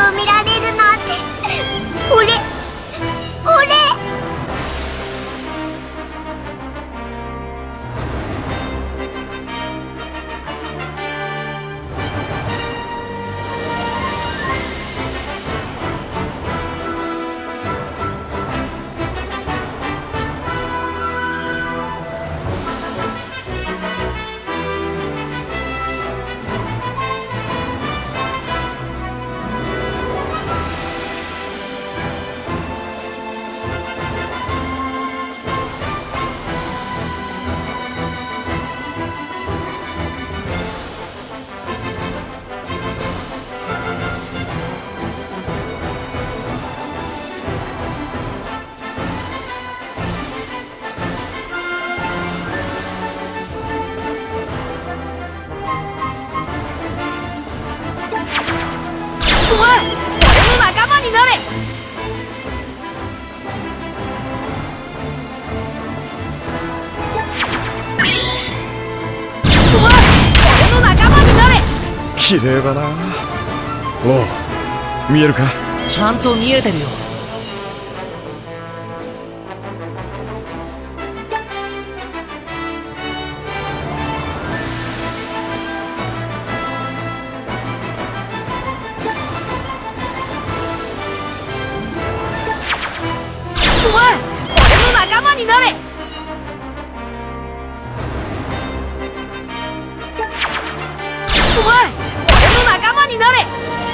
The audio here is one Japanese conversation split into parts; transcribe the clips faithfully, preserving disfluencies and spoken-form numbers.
を見られるなんて。俺俺綺麗だな。おう、見えるか？ ちゃんと見えてるよ。お前、俺の仲間になれ。お前、俺の仲間になれ。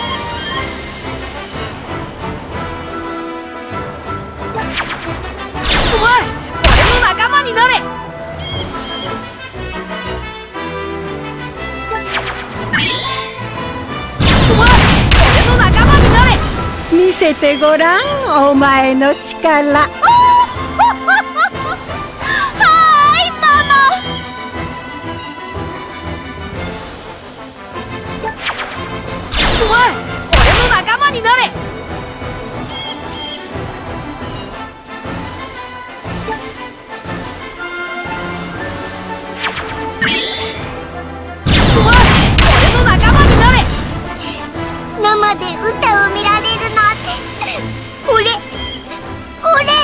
お前、俺の仲間になれ。お前、俺の仲間になれ。 見せてごらん、お前の力。 お前、俺の仲間になれ。お前、俺の仲間になれ。生で歌を見られるなんて。俺俺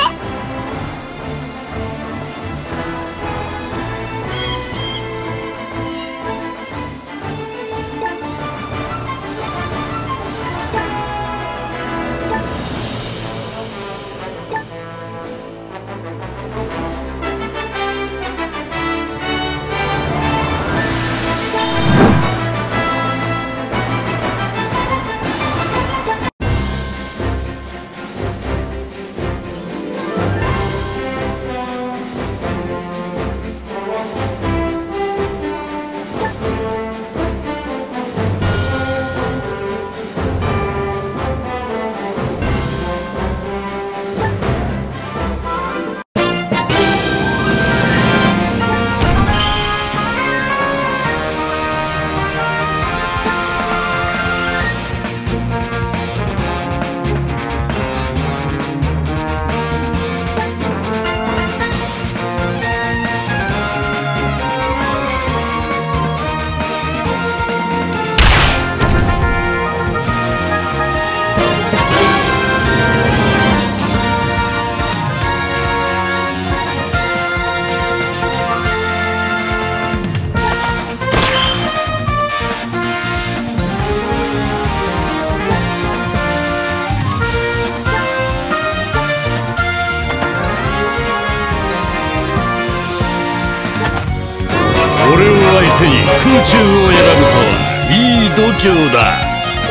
俺を相手に空中を選ぶとはいい度胸だ。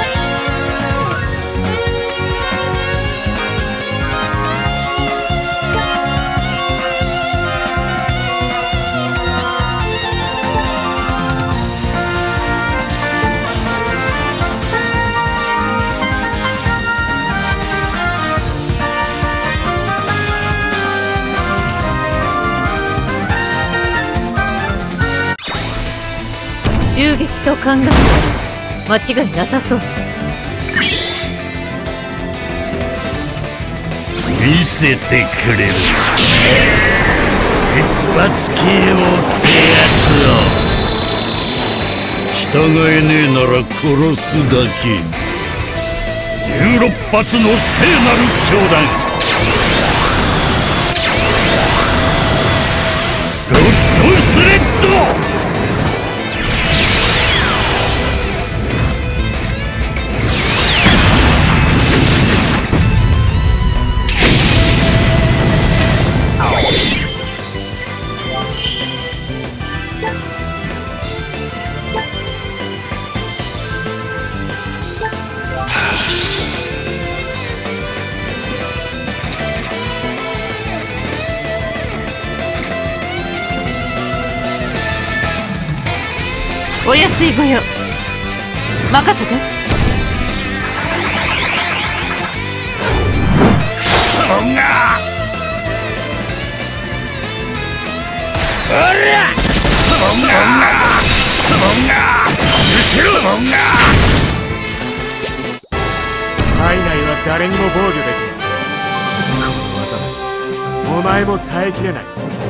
襲撃と考えたら間違いなさそう。 見せてくれる。一発 ケーオー ってやつを。従えねえなら殺すだけ。 じゅうろっぱつの聖なる教団ゴッドスレッド。 お安いご用任せて。 クソがありゃクソがクソがクソが体内は誰にも防御できない。この技だ。お前も耐えきれない。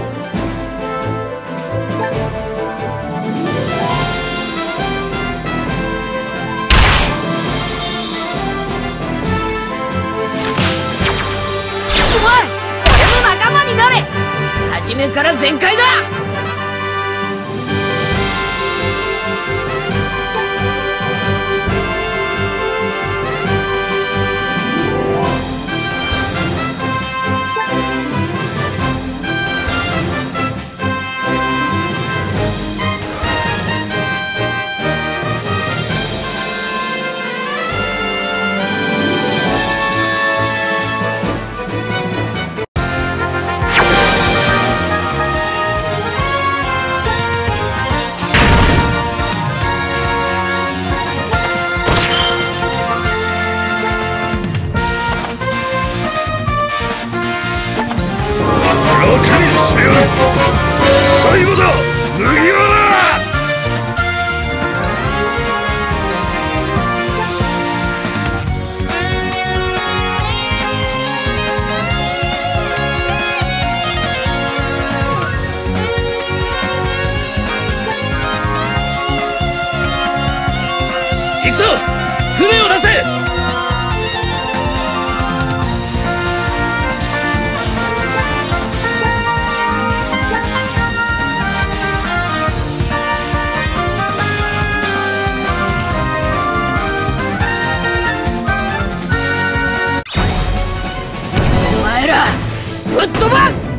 初めから全開だ。 最後だ麦わら。行くぞ船を出せ。 ぶっ飛ばす。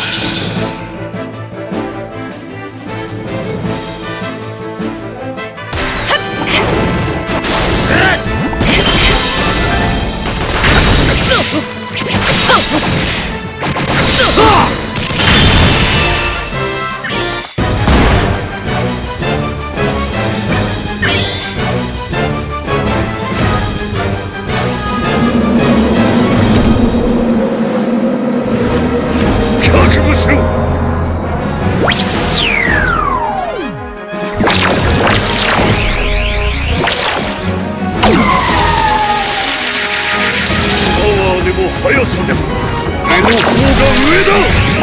速さでも俺の方が上だ。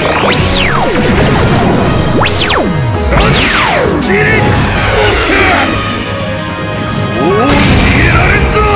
さあキリッ落ちた。もう逃げられんぞ。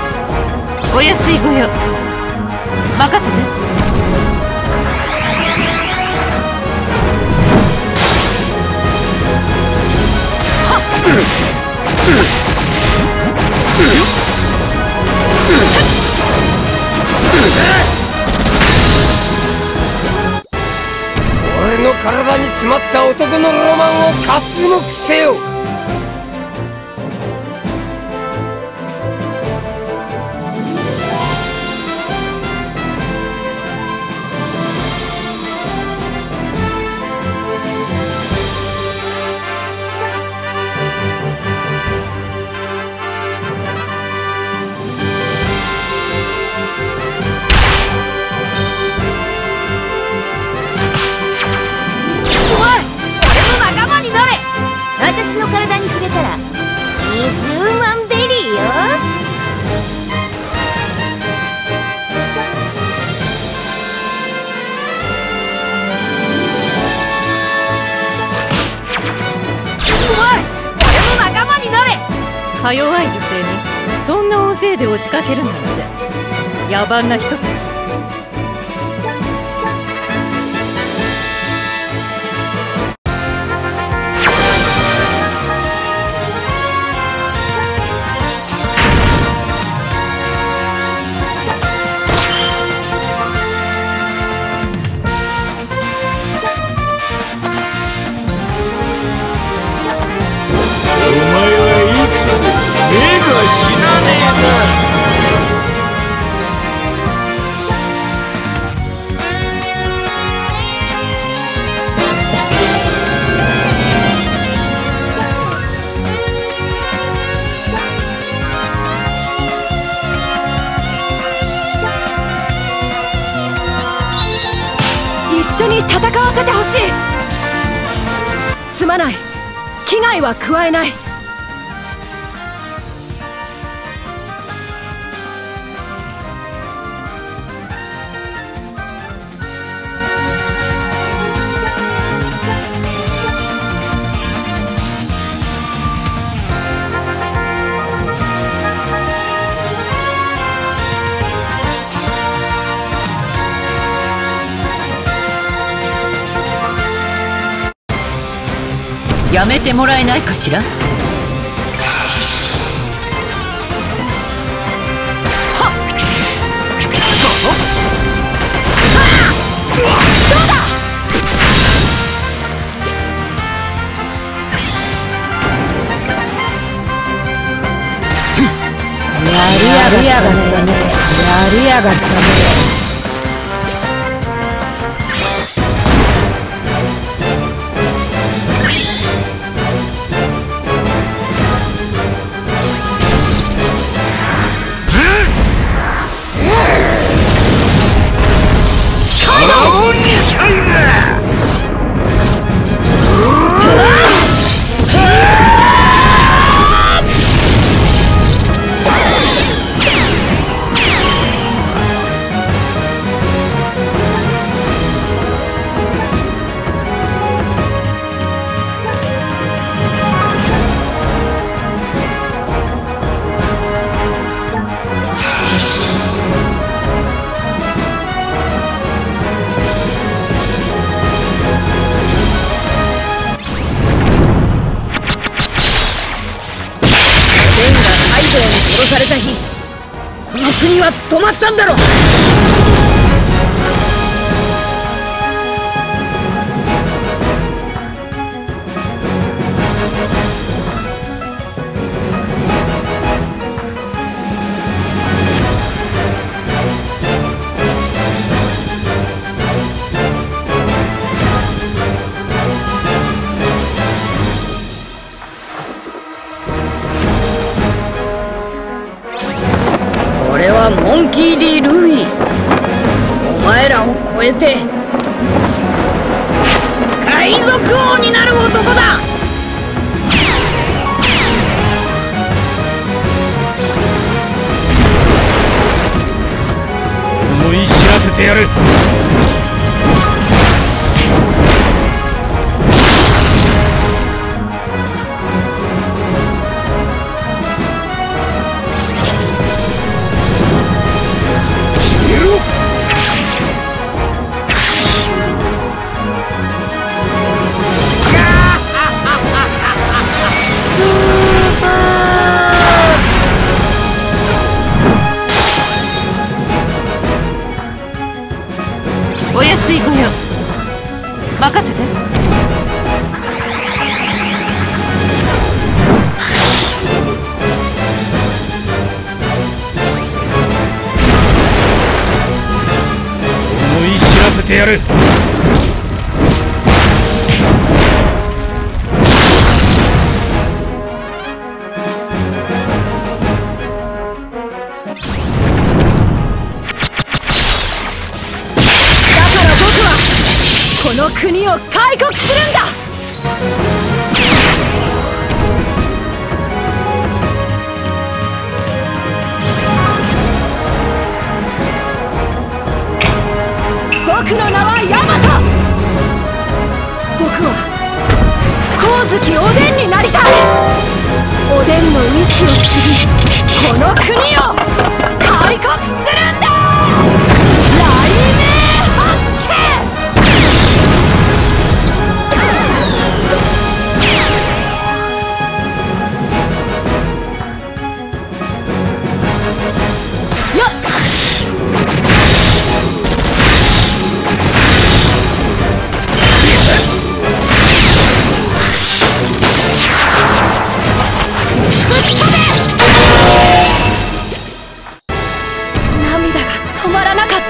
お安いご用任せて。 俺の体に詰まった男のロマンを刮目せよ。 私の体に触れたらにじゅうまんベリーよ。お前、俺の仲間になれ。 か弱い女性にそんな大勢で押しかけるなんて野蛮な人たち。 一緒に戦わせてほしい。すまない、危害は加えない。 やめてもらえないかしら。 やりやがったね。やりやがったね。殺された日、この国は止まったんだろう。俺はモンキー・ディ・ルイ。お前らを超えて海賊王になる男だ。 思い知らせてやる。 ずてやる。 この国を開国するんだ。僕の名はヤマト。僕は光月おでんになりたい。おでんの意志を継ぎ、この国を開国するんだ。雷鳴八景。涙が止まらなかった。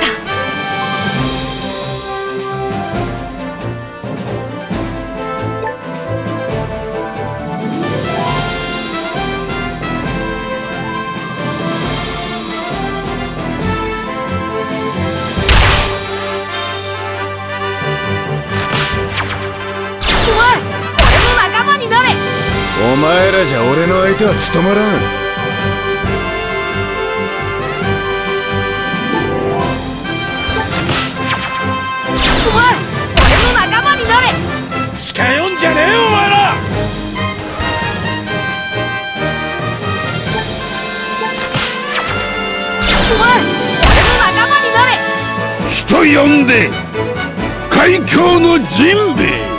お前、俺の仲間になれ。 お前らじゃ俺の相手は務まらん。 お前、俺の仲間になれ。 近寄んじゃねえよお前ら。 お前、俺の仲間になれ。 人呼んで海峡のジンベエ。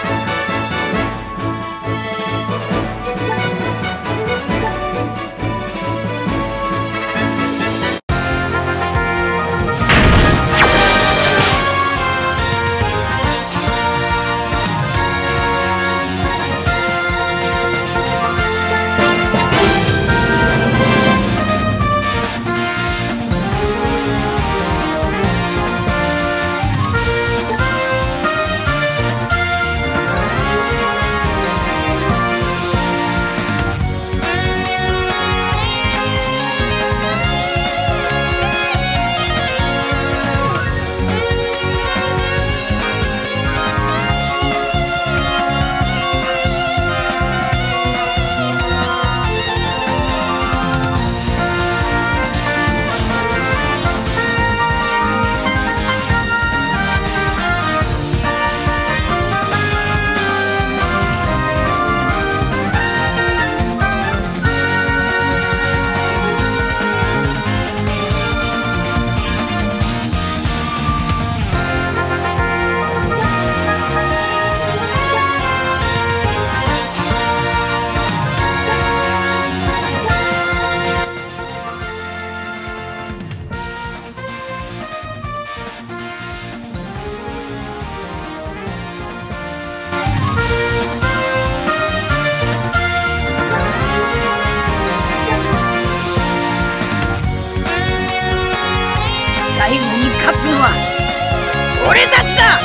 最後に勝つのは俺たちだ。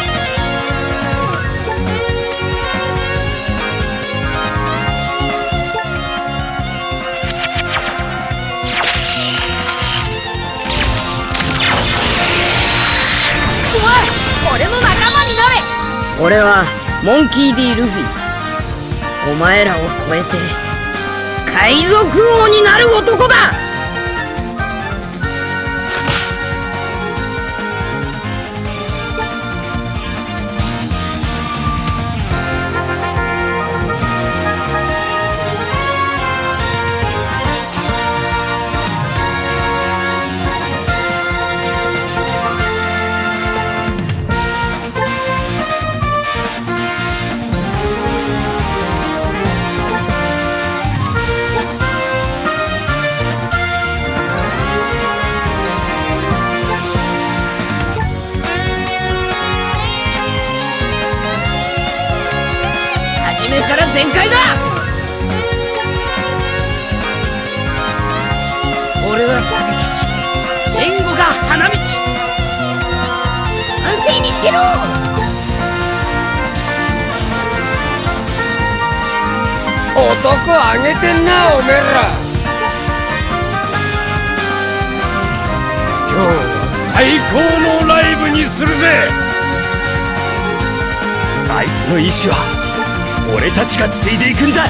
お前、俺の仲間になれ。 俺はモンキー・ディ・ルフィ。お前らを超えて海賊王になる男だ。 初めから全開だ。俺は詐欺師、援護が花道。安静にせろ。 男あげてんなおめえら。今日は最高のライブにするぜ。あいつの意志は俺たちが継いでいくんだ。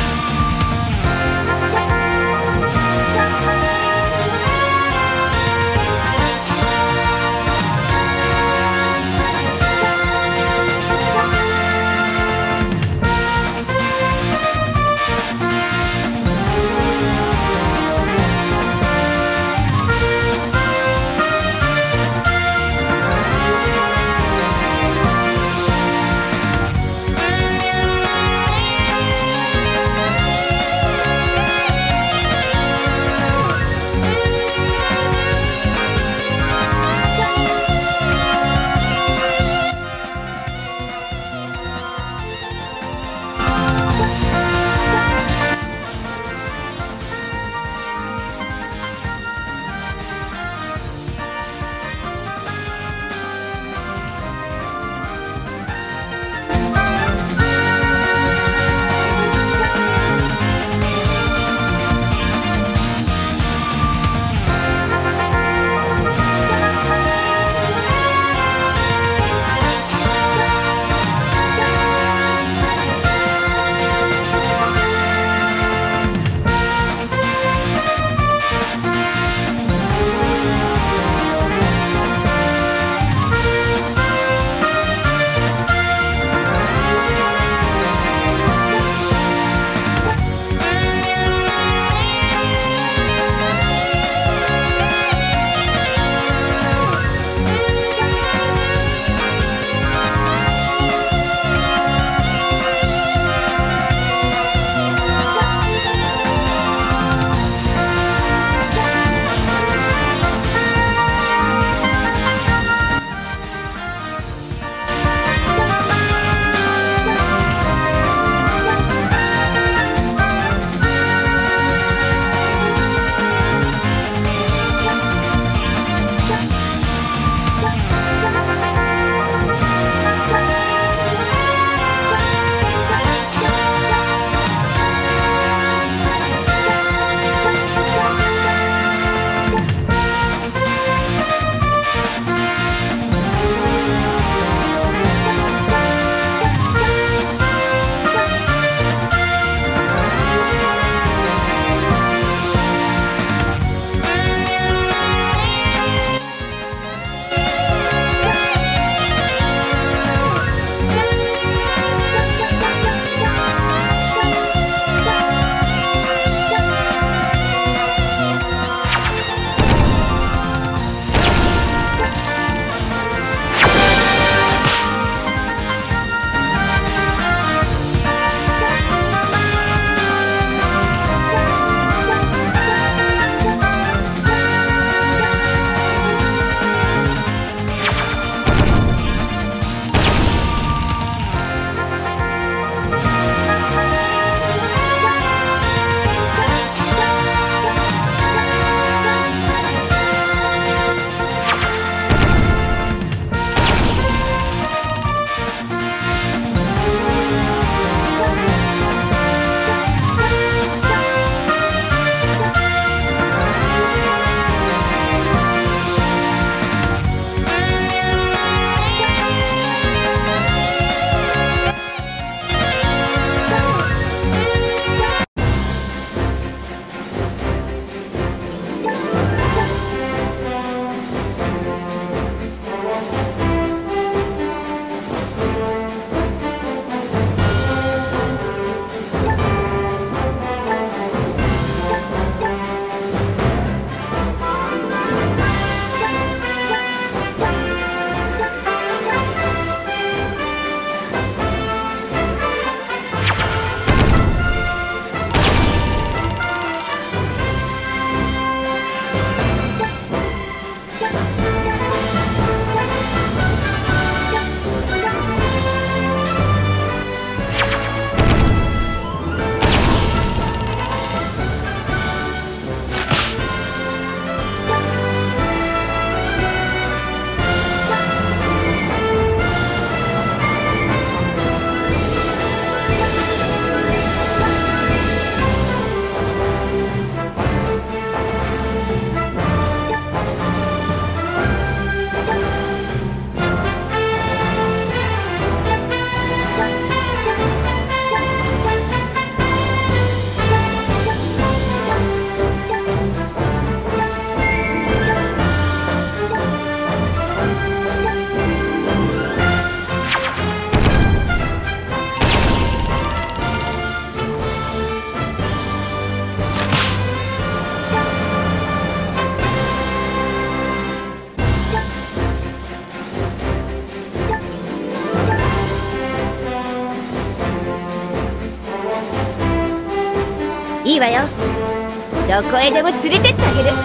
わよ。どこへでも連れてってあげる。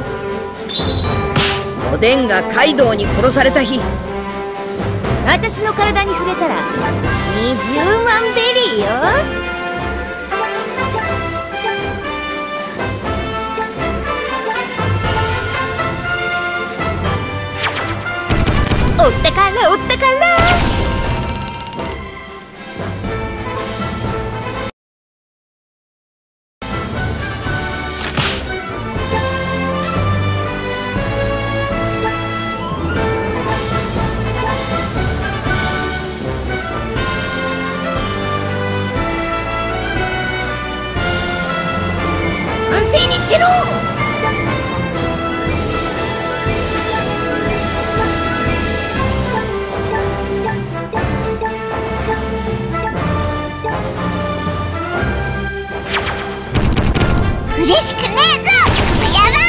おでんがカイドウに殺された日、 私の体に触れたらにじゅうまんベリーよ。おったからおったから。安静にしてろ。嬉しくねえぞ、やろ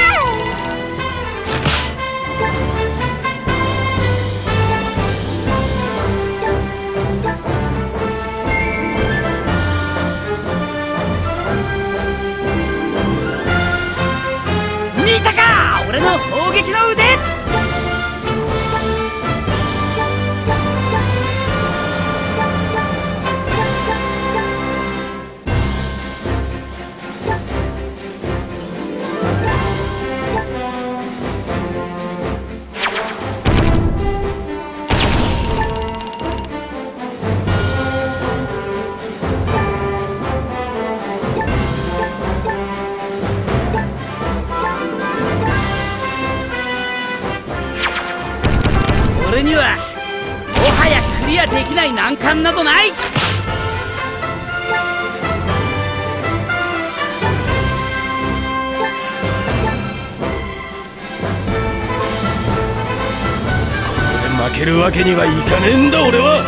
見たか、俺の砲撃の腕。俺にはもはやクリアできない難関などない。 負けるわけにはいかねえんだ俺は。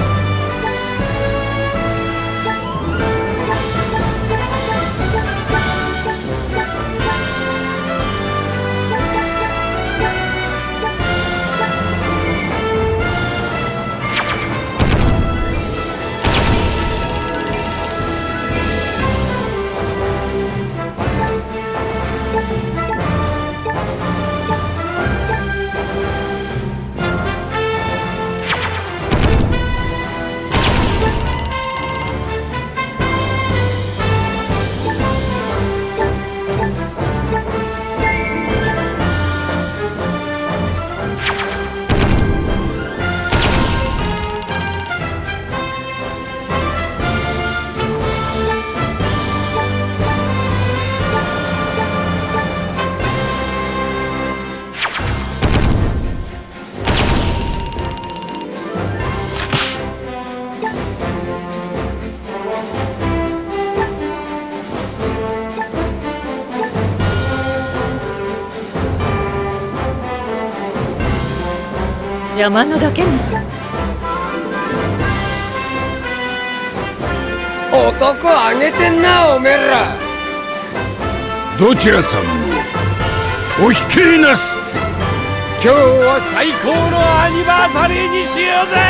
邪魔なだけね。 男あげてんな、おめえら。 どちらさんもお引きなすって。 今日は最高のアニバーサリーにしようぜ。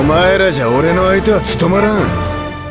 前らじゃ俺の相手は務まらん。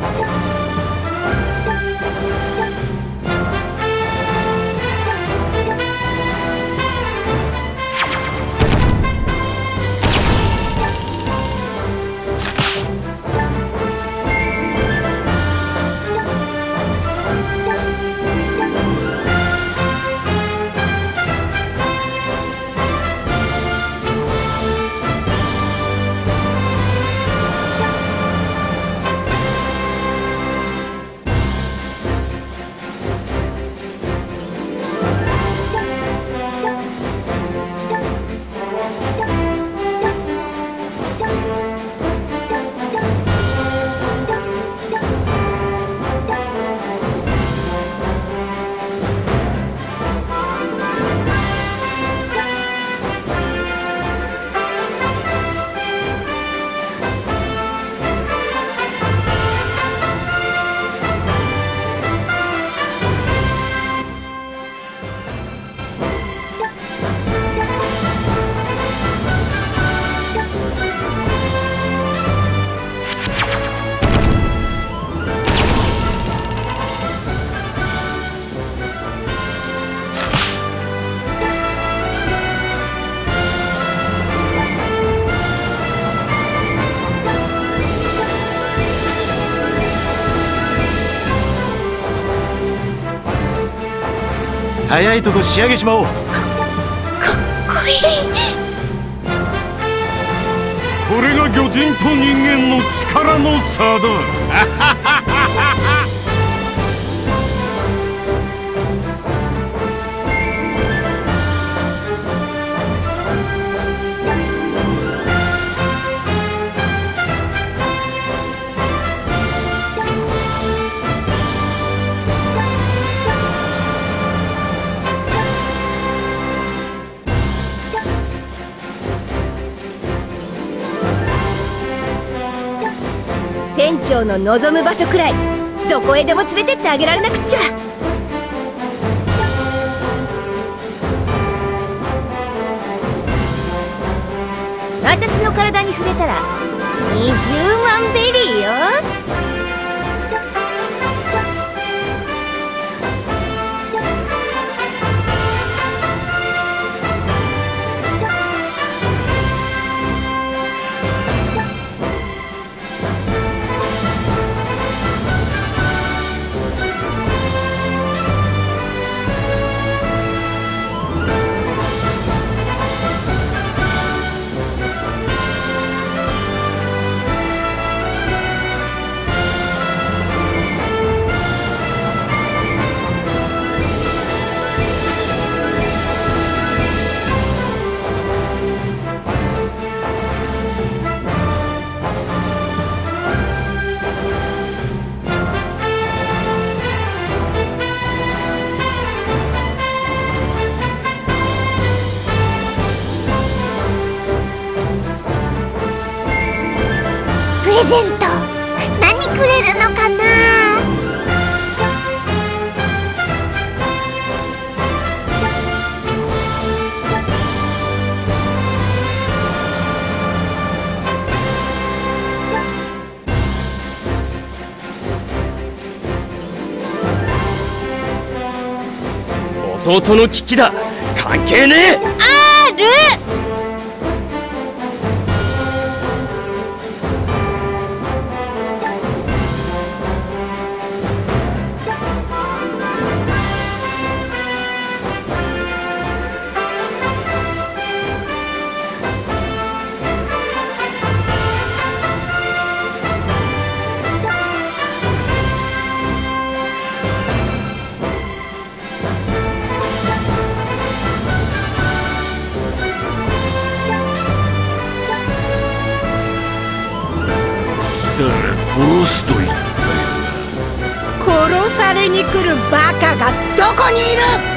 早いとこ仕上げちまおう。か、かっこいい。 これが魚人と人間の力の差だ。 船長の望む場所くらいどこへでも連れてってあげられなくっちゃ。私の体に触れたらにじゅうまんベリーよ。 プレゼント何くれるのかな。 弟の危機だ。関係ねえ。 ある。 殺すと言ったよな。 殺されに来るバカがどこにいる。